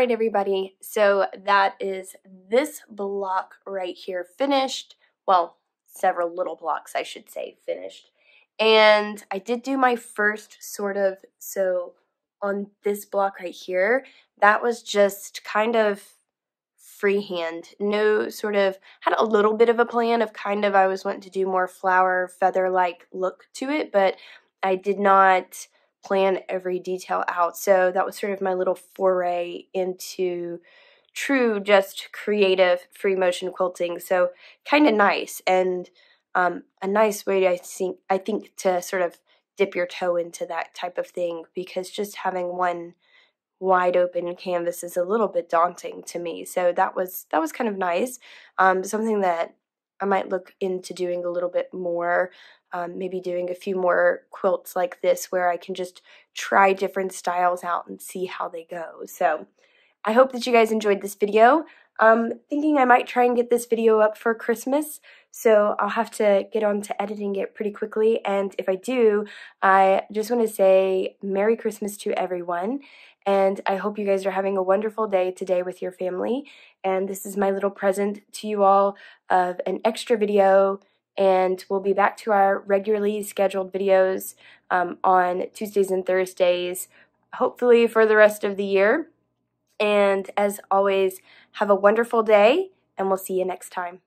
right, everybody, so that is this block right here finished. Well, several little blocks, I should say, finished. And I did do my first so on this block right here, that was just kind of freehand. No had a little bit of a plan of I was wanting to do more flower feather-like look to it, but I did not plan every detail out. So that was sort of my little foray into true, just creative free motion quilting. So kind of nice, and a nice way I think to sort of dip your toe into that type of thing, because just having one wide open canvas is a little bit daunting to me. So that was kind of nice. Something that I might look into doing a little bit more, maybe doing a few more quilts like this where I can just try different styles out and see how they go. So I hope that you guys enjoyed this video. Thinking I might try and get this video up for Christmas, so I'll have to get on to editing it pretty quickly. And if I do, I just want to say Merry Christmas to everyone, and I hope you guys are having a wonderful day today with your family. And this is my little present to you all of an extra video, and we'll be back to our regularly scheduled videos on Tuesdays and Thursdays, hopefully for the rest of the year. And as always, have a wonderful day, and we'll see you next time.